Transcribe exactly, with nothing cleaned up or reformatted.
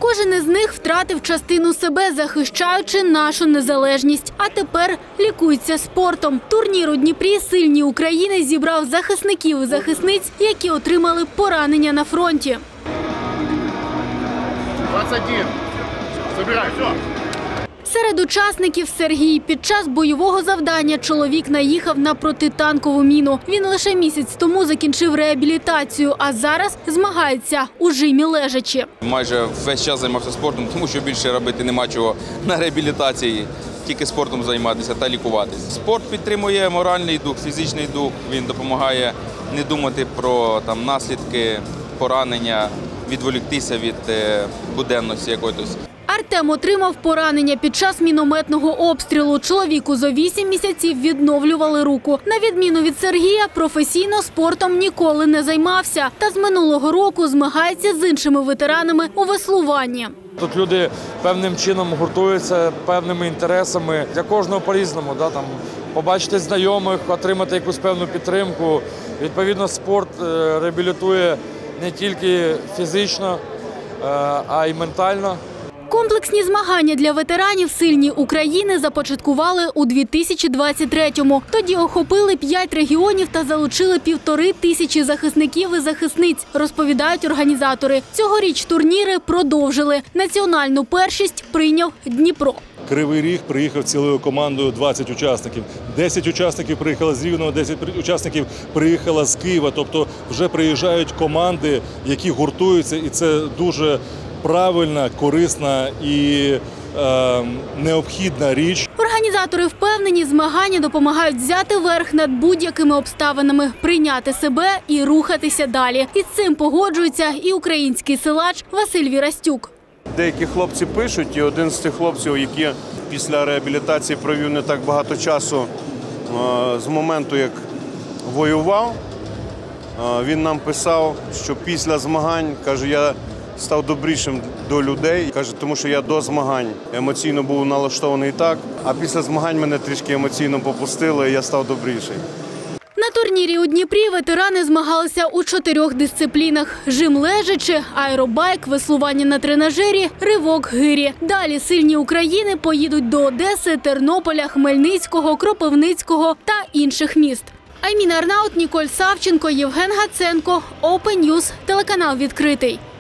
Кожен із них втратив частину себе, захищаючи нашу незалежність. А тепер лікується спортом. Турнір у Дніпрі «Сильні України» зібрав захисників і захисниць, які отримали поранення на фронті. двадцять один. Забирай, все. Серед учасників Сергій. Під час бойового завдання чоловік наїхав на протитанкову міну. Він лише місяць тому закінчив реабілітацію, а зараз змагається у жимі лежачи. Майже весь час займався спортом, тому що більше робити нема чого на реабілітації. Тільки спортом займатися та лікуватися. Спорт підтримує моральний дух, фізичний дух. Він допомагає не думати про там, наслідки, поранення, відволіктися від е, буденності якоїсь. Артем отримав поранення під час мінометного обстрілу. Чоловіку за вісім місяців відновлювали руку. На відміну від Сергія, професійно спортом ніколи не займався. Та з минулого року змагається з іншими ветеранами у веслуванні. Тут люди певним чином гуртуються, певними інтересами. Для кожного по-різному. Да, там, побачити знайомих, отримати якусь певну підтримку. Відповідно, спорт реабілітує не тільки фізично, а й ментально. Комплексні змагання для ветеранів «Сильні України» започаткували у дві тисячі двадцять третьому. Тоді охопили п'ять регіонів та залучили півтори тисячі захисників і захисниць, розповідають організатори. Цьогоріч турніри продовжили. Національну першість прийняв Дніпро. Кривий Ріг приїхав цілою командою двадцять учасників. десять учасників приїхало з Рівного, десять учасників приїхало з Києва. Тобто вже приїжджають команди, які гуртуються, і це дуже правильна, корисна і е, необхідна річ. Організатори впевнені, змагання допомагають взяти верх над будь-якими обставинами, прийняти себе і рухатися далі. І з цим погоджується і український силач Василь Вірастюк. Деякі хлопці пишуть, і один з тих хлопців, які після реабілітації провів не так багато часу з моменту, як воював, він нам писав, що після змагань, каже, я став добрішим до людей, каже, тому що я до змагань емоційно був налаштований так, а після змагань мене трішки емоційно попустило, і я став добріший. На турнірі у Дніпрі ветерани змагалися у чотирьох дисциплінах – жим лежачи, аеробайк, веслування на тренажері, ривок гирі. Далі «Сильні України» поїдуть до Одеси, Тернополя, Хмельницького, Кропивницького та інших міст. Айміна Арнаут, Ніколь Савченко, Євген Гаценко, Open News, телеканал «Відкритий».